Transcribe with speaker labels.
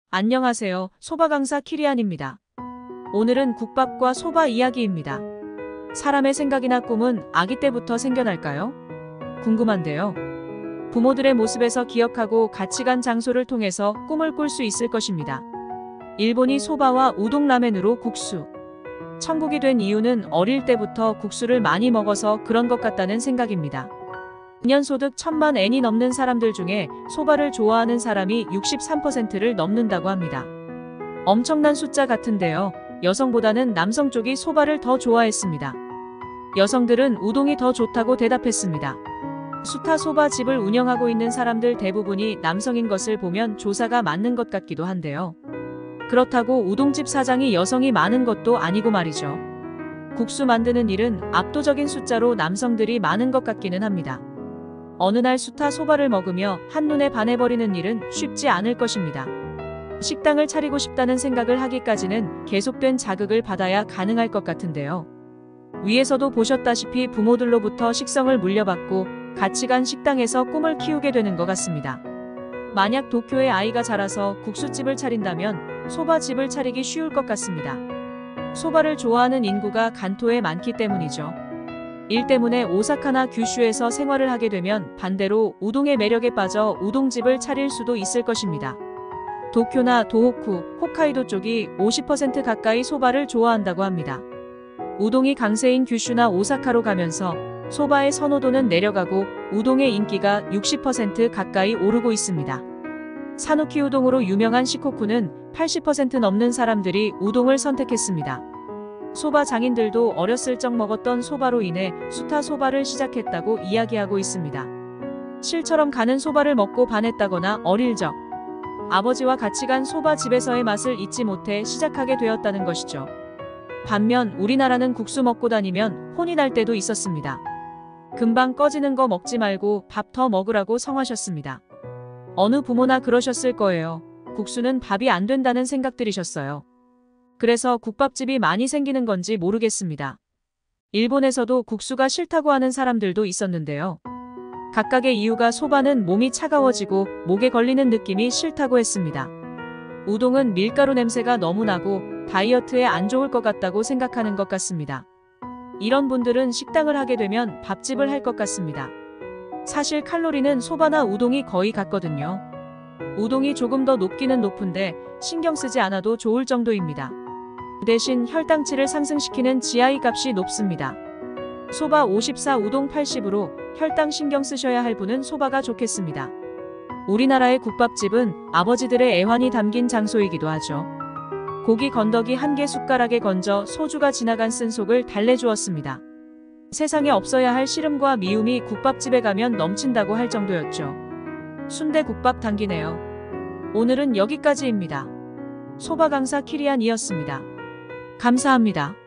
Speaker 1: 안녕하세요. 소바 강사 키리안입니다. 오늘은 국밥과 소바 이야기입니다. 사람의 생각이나 꿈은 아기 때부터 생겨날까요? 궁금한데요. 부모들의 모습에서 기억하고 가치관 장소를 통해서 꿈을 꿀 수 있을 것입니다. 일본이 소바와 우동 라멘으로 국수. 천국이 된 이유는 어릴 때부터 국수를 많이 먹어서 그런 것 같다는 생각입니다. 년 소득 1000만 엔이 넘는 사람들 중에 소바를 좋아하는 사람이 63%를 넘는다고 합니다. 엄청난 숫자 같은데요. 여성보다는 남성 쪽이 소바를 더 좋아했습니다. 여성들은 우동이 더 좋다고 대답했습니다. 수타 소바 집을 운영하고 있는 사람들 대부분이 남성인 것을 보면 조사가 맞는 것 같기도 한데요. 그렇다고 우동집 사장이 여성이 많은 것도 아니고 말이죠. 국수 만드는 일은 압도적인 숫자로 남성들이 많은 것 같기는 합니다. 어느 날 수타 소바를 먹으며 한눈에 반해버리는 일은 쉽지 않을 것입니다. 식당을 차리고 싶다는 생각을 하기까지는 계속된 자극을 받아야 가능할 것 같은데요. 위에서도 보셨다시피 부모들로부터 식성을 물려받고 가치관 식당에서 꿈을 키우게 되는 것 같습니다. 만약 도쿄에 아이가 자라서 국수집을 차린다면 소바집을 차리기 쉬울 것 같습니다. 소바를 좋아하는 인구가 간토에 많기 때문이죠. 일 때문에 오사카나 규슈에서 생활을 하게 되면 반대로 우동의 매력에 빠져 우동집을 차릴 수도 있을 것입니다. 도쿄나 도호쿠, 홋카이도 쪽이 50% 가까이 소바를 좋아한다고 합니다. 우동이 강세인 규슈나 오사카로 가면서 소바의 선호도는 내려가고 우동의 인기가 60% 가까이 오르고 있습니다. 사누키 우동으로 유명한 시코쿠는 80% 넘는 사람들이 우동을 선택했습니다. 소바 장인들도 어렸을 적 먹었던 소바로 인해 수타 소바를 시작했다고 이야기하고 있습니다. 실처럼 가는 소바를 먹고 반했다거나 어릴 적 아버지와 같이 간 소바 집에서의 맛을 잊지 못해 시작하게 되었다는 것이죠. 반면 우리나라는 국수 먹고 다니면 혼이 날 때도 있었습니다. 금방 꺼지는 거 먹지 말고 밥 더 먹으라고 성하셨습니다. 어느 부모나 그러셨을 거예요. 국수는 밥이 안 된다는 생각 들이셨어요. 그래서 국밥집이 많이 생기는 건지 모르겠습니다. 일본에서도 국수가 싫다고 하는 사람들도 있었는데요. 각각의 이유가 소바는 몸이 차가워지고 목에 걸리는 느낌이 싫다고 했습니다. 우동은 밀가루 냄새가 너무 나고 다이어트에 안 좋을 것 같다고 생각하는 것 같습니다. 이런 분들은 식당을 하게 되면 밥집을 할 것 같습니다. 사실 칼로리는 소바나 우동이 거의 같거든요. 우동이 조금 더 높기는 높은데 신경 쓰지 않아도 좋을 정도입니다. 대신 혈당치를 상승시키는 GI 값이 높습니다. 소바 54, 우동 80으로 혈당 신경 쓰셔야 할 분은 소바가 좋겠습니다. 우리나라의 국밥집은 아버지들의 애환이 담긴 장소이기도 하죠. 고기 건더기 한 개 숟가락에 건져 소주가 지나간 쓴 속을 달래주었습니다. 세상에 없어야 할 시름과 미움이 국밥집에 가면 넘친다고 할 정도였죠. 순대국밥 당기네요. 오늘은 여기까지입니다. 소바 강사 키리안이었습니다. 감사합니다.